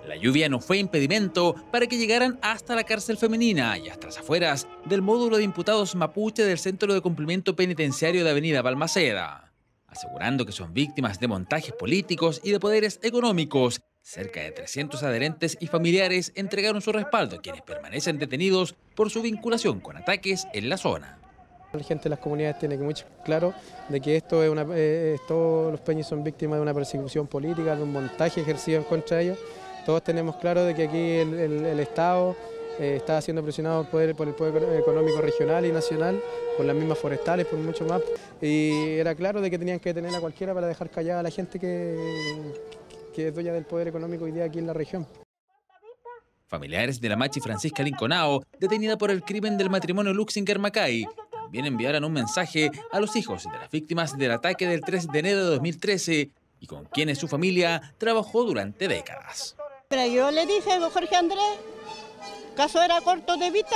La lluvia no fue impedimento para que llegaran hasta la cárcel femenina y hasta las afueras del módulo de imputados mapuche del Centro de Cumplimiento Penitenciario de Avenida Balmaceda, asegurando que son víctimas de montajes políticos y de poderes económicos. Cerca de 300 adherentes y familiares entregaron su respaldo a quienes permanecen detenidos por su vinculación con ataques en la zona. La gente de las comunidades tiene que mucho claro de que todos los peñis son víctimas de una persecución política, de un montaje ejercido en contra de ellos. Todos tenemos claro de que aquí el Estado está siendo presionado por el poder económico regional y nacional, por las mismas forestales, por mucho más. Y era claro de que tenían que detener a cualquiera para dejar callada a la gente que es dueña del poder económico hoy día aquí en la región. Familiares de la machi Francisca Linconao, detenida por el crimen del matrimonio Luxinger-Macay, también enviaron un mensaje a los hijos de las víctimas del ataque del 3 de enero de 2013 y con quienes su familia trabajó durante décadas. Pero yo le dije a Jorge Andrés, ¿acaso era corto de vista?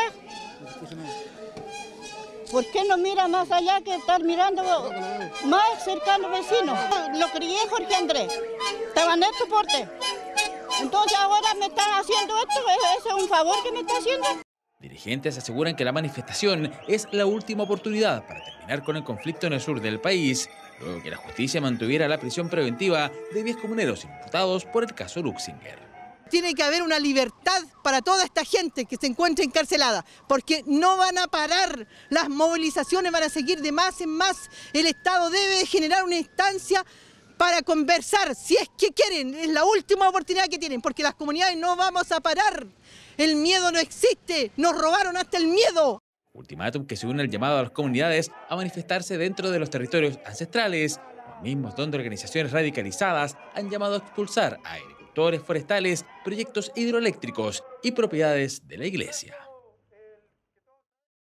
¿Por qué no mira más allá que estar mirando más cercano vecino? Lo crié Jorge Andrés, estaba en el soporte. Entonces ahora me están haciendo esto, ¿eso es un favor que me está haciendo? Dirigentes aseguran que la manifestación es la última oportunidad para terminar con el conflicto en el sur del país, luego que la justicia mantuviera la prisión preventiva de 10 comuneros imputados por el caso Luxinger. Tiene que haber una libertad para toda esta gente que se encuentra encarcelada, porque no van a parar, las movilizaciones van a seguir de más en más. El Estado debe generar una instancia para conversar, si es que quieren, es la última oportunidad que tienen, porque las comunidades no vamos a parar. El miedo no existe, nos robaron hasta el miedo. Ultimátum que se une al llamado a las comunidades a manifestarse dentro de los territorios ancestrales, los mismos donde organizaciones radicalizadas han llamado a expulsar a agricultores forestales, proyectos hidroeléctricos y propiedades de la iglesia.